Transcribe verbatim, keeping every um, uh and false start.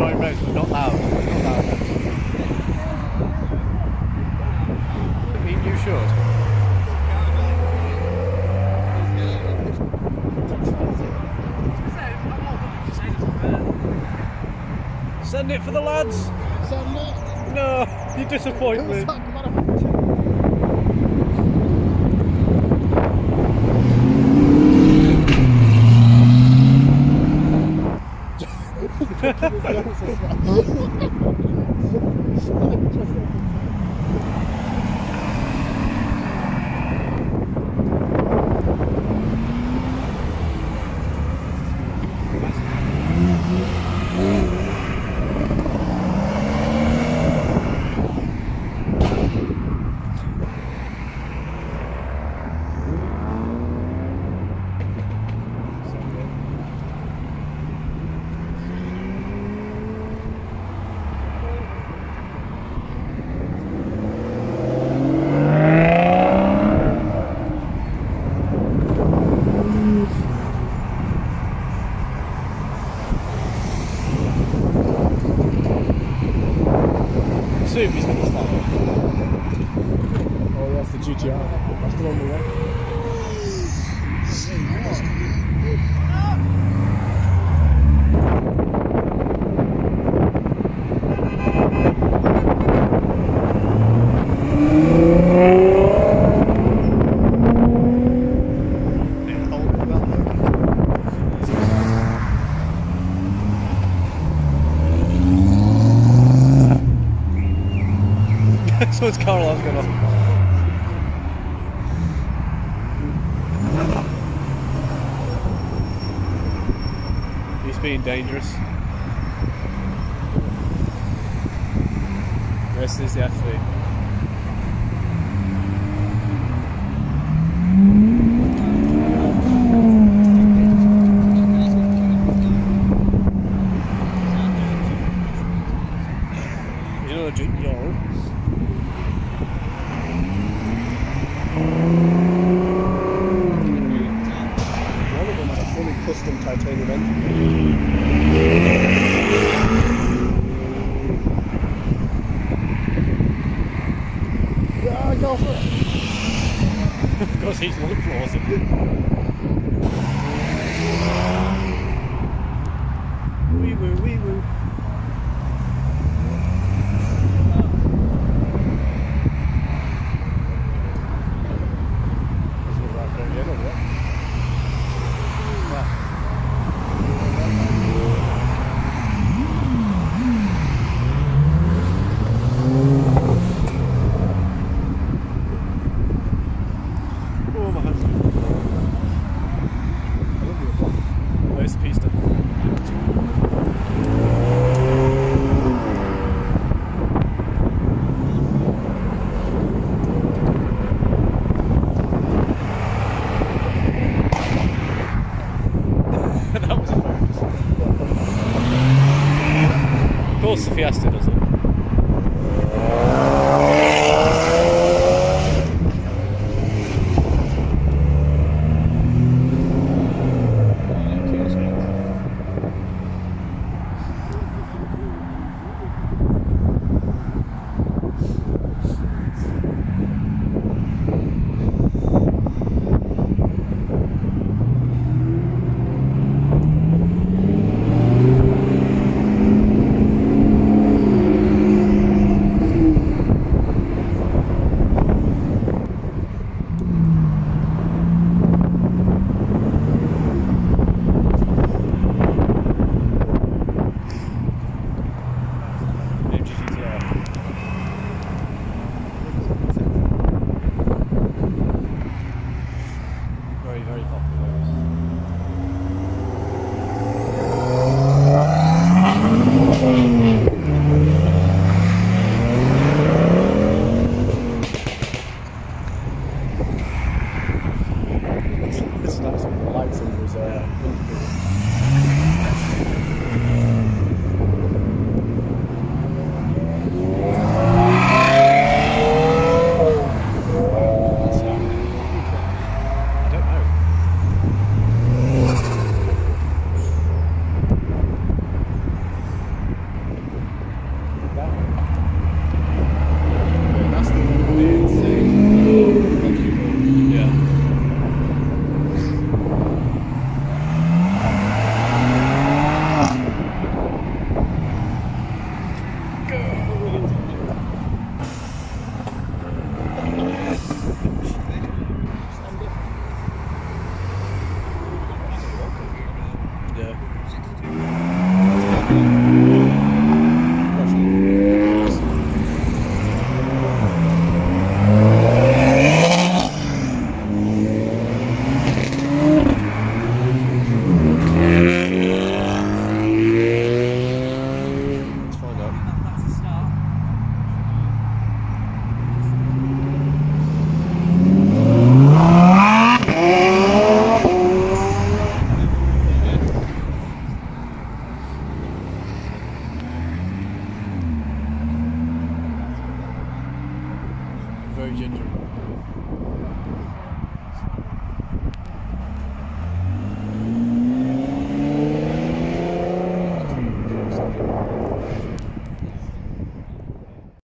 enjoying roads, but not loud. Not loud. You, you should. Send it for the lads. Send it. No, you disappoint me. He's going to start. Oh, that's the G T R. That's the one we want. Someone's car alarm's going off. He's being dangerous. This is the F V. You know, yo. Custom titanium engine. Yeah, go for it. Of course he's one floors it. Wee woo, wee woo. Of course the Fiesta does it. Very ginger.